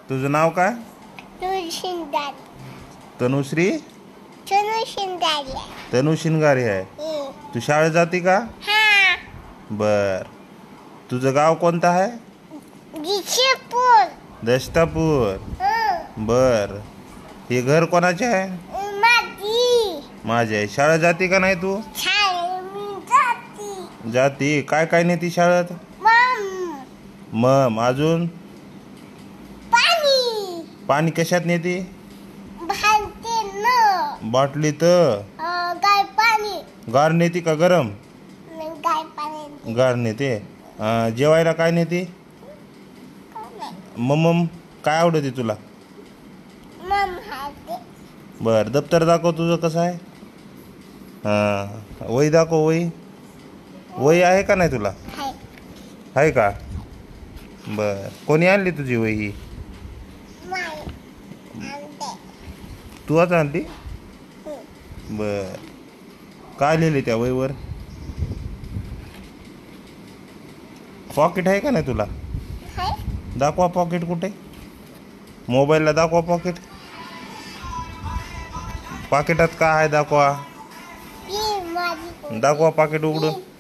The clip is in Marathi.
तुझं नाव काय? तनुश्री तनु शिंगारे आहे. तू शाळेत जाते का? बर. तुझं गाव कोणतं आहे? दशतापूर. बर. हे घर कोणाचे आहे? माझे आहे. शाळेत जाते का नाही तू? जाती. काय काय नेती शाळेत? मम. अजून पाणी कशात नेती? बाटलीत. गार नेती का गरम? गार नेते. जेवायला काय नेते? मम. काय आवडते तुला? बर. दप्तर दाखव तुझं कसं आहे. वही दाखव. वही आहे का नाही तुला? आहे का? बर. कोणी आणली तुझी वही? तू आज आणली? बर. काय लिहिले त्या वहीवर? पॉकेट आहे का नाही तुला? दाखवा पॉकेट कुठे? मोबाईलला दाखवा पॉकेट. पाकिटात काय आहे दाखवा. दाखवा पाकिट उघडून.